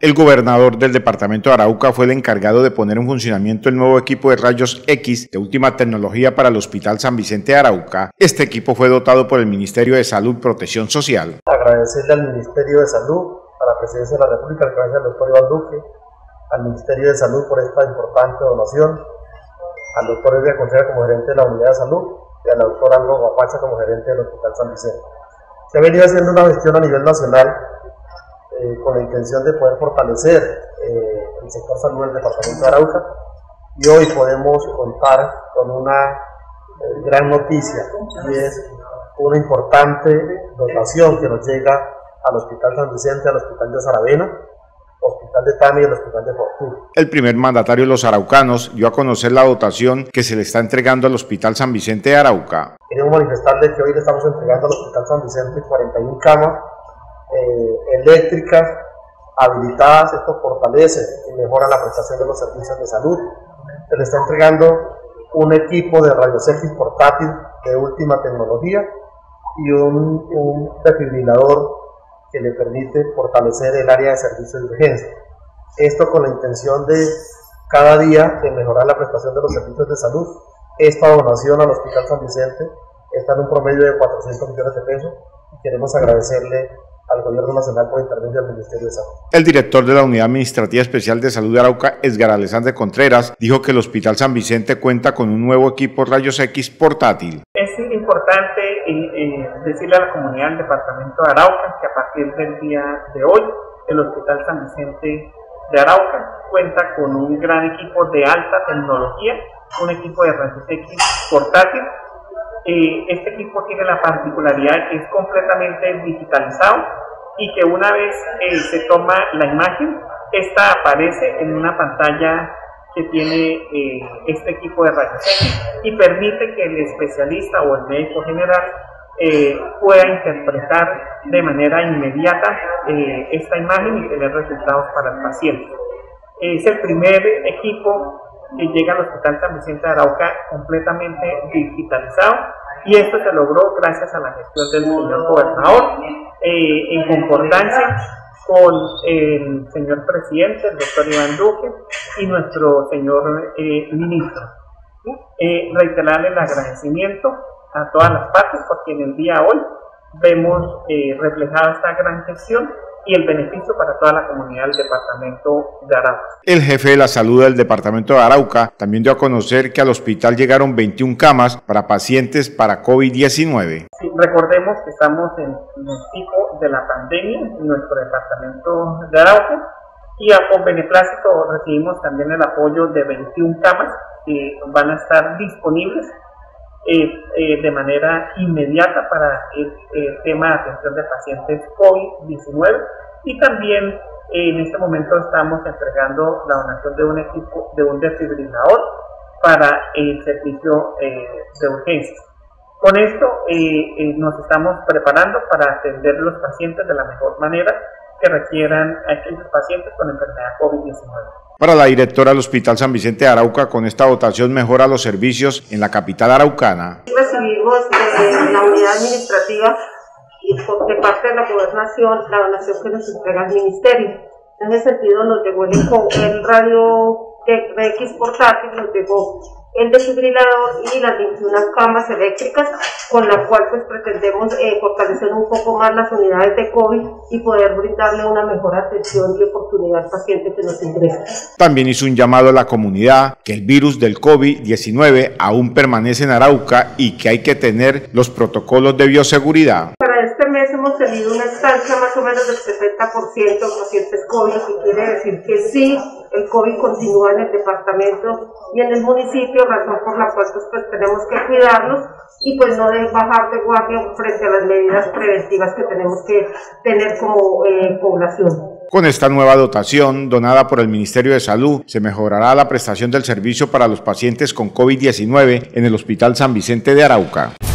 El gobernador del departamento de Arauca fue el encargado de poner en funcionamiento el nuevo equipo de rayos X de última tecnología para el Hospital San Vicente de Arauca. Este equipo fue dotado por el Ministerio de Salud y Protección Social. Agradecerle al Ministerio de Salud, a la Presidencia de la República, al cabeza del doctor Iván Duque, al Ministerio de Salud por esta importante donación, al doctor Edgar Contreras como gerente de la Unidad de Salud y a la doctora Alba Guapacha como gerente del Hospital San Vicente. Se ha venido haciendo una gestión a nivel nacional con la intención de poder fortalecer el sector salud del departamento de Arauca, y hoy podemos contar con una gran noticia, y es una importante dotación que nos llega al Hospital San Vicente, al Hospital de Saravena, Hospital de Tami y el Hospital de Fortuna. El primer mandatario de los araucanos dio a conocer la dotación que se le está entregando al Hospital San Vicente de Arauca. Queremos manifestarles que hoy le estamos entregando al Hospital San Vicente 41 camas eléctricas habilitadas. Esto fortalece y mejora la prestación de los servicios de salud. Se le está entregando un equipo de rayos X portátil de última tecnología y un desfibrilador que le permite fortalecer el área de servicios de urgencia. Esto con la intención de cada día de mejorar la prestación de los servicios de salud. Esta donación al Hospital San Vicente está en un promedio de 400 millones de pesos y queremos agradecerle al Gobierno Nacional por intervenir del Ministerio de Salud. El director de la Unidad Administrativa Especial de Salud de Arauca, Edgar Alexandre Contreras, dijo que el Hospital San Vicente cuenta con un nuevo equipo rayos X portátil. Es importante decirle a la comunidad del departamento de Arauca que a partir del día de hoy el Hospital San Vicente de Arauca cuenta con un gran equipo de alta tecnología, un equipo de rayos X portátil. Este equipo tiene la particularidad que es completamente digitalizado y que una vez se toma la imagen, esta aparece en una pantalla que tiene este equipo de rayos X y permite que el especialista o el médico general pueda interpretar de manera inmediata esta imagen y tener resultados para el paciente. Es el primer equipo que llega al Hospital San Vicente de Arauca completamente digitalizado, y esto se logró gracias a la gestión del señor gobernador en concordancia con el señor presidente, el doctor Iván Duque, y nuestro señor ministro. Reiterarle el agradecimiento a todas las partes porque en el día de hoy vemos reflejada esta gran gestión y el beneficio para toda la comunidad del departamento de Arauca. El jefe de la salud del departamento de Arauca también dio a conocer que al hospital llegaron 21 camas para pacientes para COVID-19. Sí, recordemos que estamos en el pico de la pandemia en nuestro departamento de Arauca, y con beneplácito recibimos también el apoyo de 21 camas que van a estar disponibles de manera inmediata para el tema de atención de pacientes COVID-19, y también en este momento estamos entregando la donación de un equipo, de un desfibrilador para el servicio de urgencias. Con esto nos estamos preparando para atender los pacientes de la mejor manera que requieran a aquellos pacientes con enfermedad COVID-19. Para la directora del Hospital San Vicente de Arauca, con esta dotación mejora los servicios en la capital araucana. Recibimos de la unidad administrativa y de parte de la gobernación la donación que nos entrega el ministerio. En ese sentido nos llegó el radio X portátil, nos llegó el desfibrilador y las 21 camas eléctricas, con la cual pues pretendemos fortalecer un poco más las unidades de COVID y poder brindarle una mejor atención y oportunidad al paciente que nos ingresa. También hizo un llamado a la comunidad que el virus del COVID-19 aún permanece en Arauca y que hay que tener los protocolos de bioseguridad. Para este mes hemos tenido una estancia más o menos del 70% de pacientes COVID, que quiere decir que sí, el COVID continúa en el departamento y en el municipio, razón por la cual pues tenemos que cuidarnos y pues no bajar de guardia frente a las medidas preventivas que tenemos que tener como población. Con esta nueva dotación, donada por el Ministerio de Salud, se mejorará la prestación del servicio para los pacientes con COVID-19 en el Hospital San Vicente de Arauca.